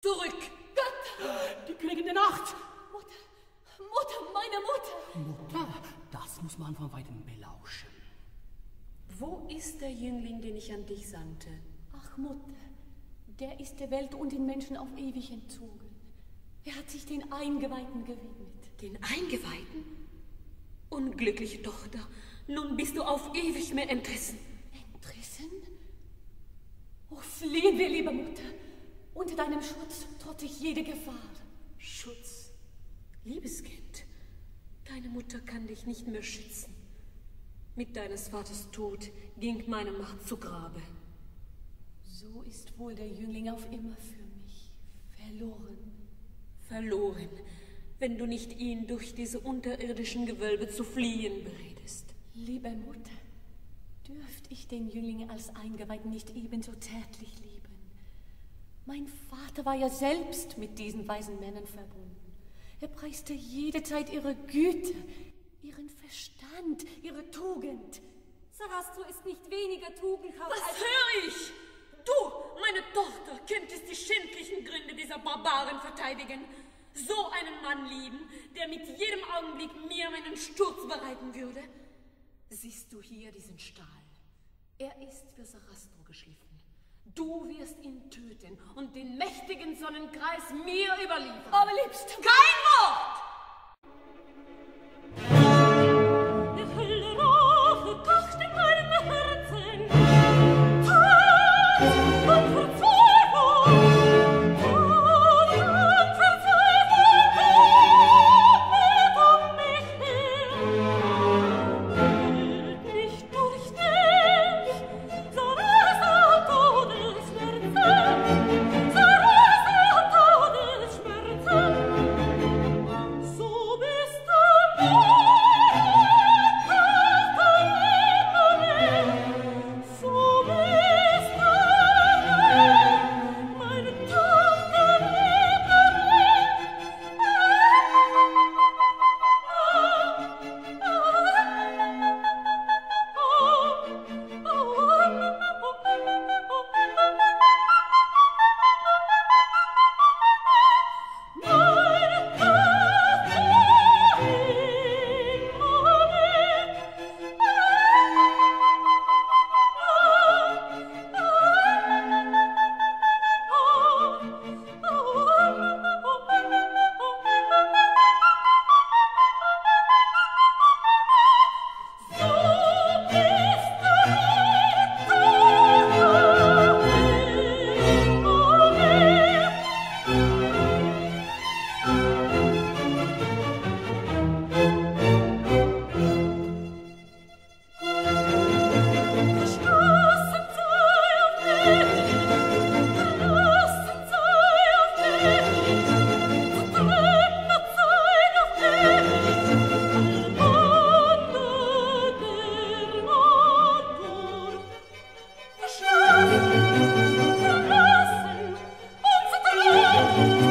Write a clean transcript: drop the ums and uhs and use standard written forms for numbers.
Zurück! Gott! Die Königin der Nacht! Mutter, meine Mutter! Mutter, das muss man von weitem belauschen. Wo ist der Jüngling, den ich an dich sandte? Ach, Mutter, der ist der Welt und den Menschen auf ewig entzogen. Er hat sich den Eingeweihten gewidmet. Den Eingeweihten? Unglückliche Tochter, nun bist du auf ewig mir entrissen. Entrissen? Oh, fliehen wir, liebe Mutter. Unter deinem Schutz trotte ich jede Gefahr. Schutz? Liebes Kind, deine Mutter kann dich nicht mehr schützen. Mit deines Vaters Tod ging meine Macht zu Grabe. So ist wohl der Jüngling auf immer für mich verloren. Verloren, wenn du nicht ihn durch diese unterirdischen Gewölbe zu fliehen beredest. Liebe Mutter, dürft ich den Jüngling als Eingeweihten nicht ebenso zärtlich lieben? Mein Vater war ja selbst mit diesen weisen Männern verbunden. Er preiste jede Zeit ihre Güte, ihren Verstand, ihre Tugend. Sarastro ist nicht weniger tugendhaft Was höre ich? Du, meine Tochter, könntest die schändlichen Gründe dieser Barbaren verteidigen. So einen Mann lieben, der mit jedem Augenblick mir meinen Sturz bereiten würde. Siehst du hier diesen Stahl? Er ist für Sarastro geschliffen. Du wirst ihn töten und den mächtigen Sonnenkreis mir überliefern. Aber liebst du... Kein Wort! Der Hölle Rache kocht in meinem Herzen. Tod und Verzweiflung. Tod und Verzweiflung kommt um mich her. Hält mich durch dich, so ist der Todesschmerzen. So ist der Todesschmerzen. So bist du verlassen und vertrauen.